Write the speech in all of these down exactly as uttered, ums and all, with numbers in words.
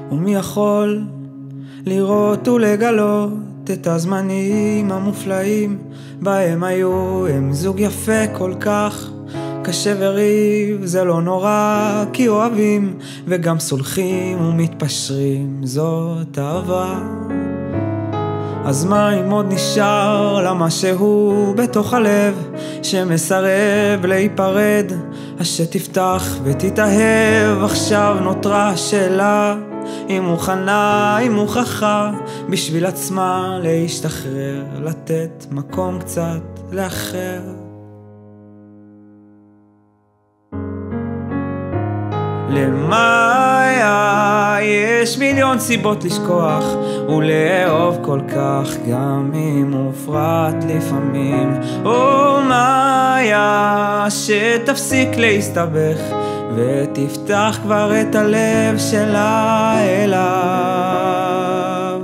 ומי יכול לראות ולגלות את הזמנים המופלאים בהם היו הם זוג יפה כל כך. קשה וריב זה לא נורא, כי אוהבים וגם סולחים ומתפשרים, זאת אהבה. אז מה אם עוד נשאר למה שהוא בתוך הלב שמסרב להיפרד? אז שתפתח ותתאהב, עכשיו נותרה שאלה היא מוכנה, היא מוכרחה בשביל עצמה להשתחרר, לתת מקום קצת לאחר. למאיה יש מיליון סיבות לשכוח ולאהוב כל כך, גם אם מופרט לפעמים. או מאיה שתפסיק להסתבך ותפתח כבר את הלב שלה אליו.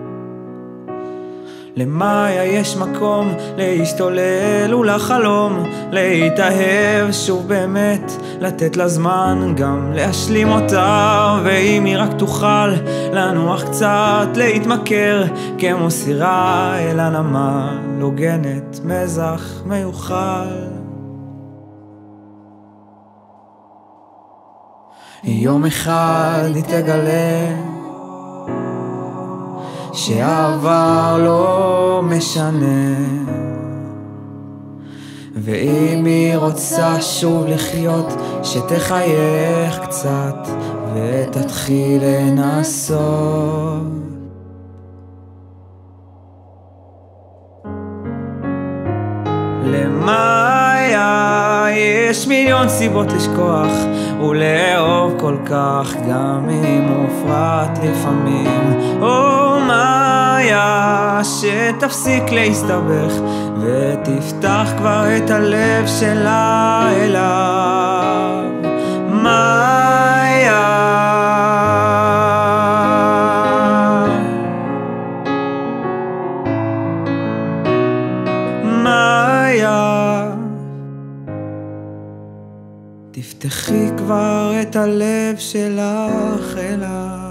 למאיה יש מקום להשתולל ולחלום, להתאהב שוב באמת, לתת לה זמן גם להשלים אותה. ואם היא רק תוכל לנוח קצת, להתמכר כמו סירה אל הנמל, הוגנת מזח מיוחל. יום אחד היא תגלה שהעבר לא משנה, ואם היא רוצה שוב לחיות שתחייך קצת ותתחיל לנסות. למאיה יש מיליון סיבות לשכוח ולאהוב כל כך, גם אם מופרט לפעמים. או מאיה שתפסיק להסתבך ותפתח כבר את הלב שלה אליו. מאיה מאיה תפתחי כבר את הלב שלך אליו.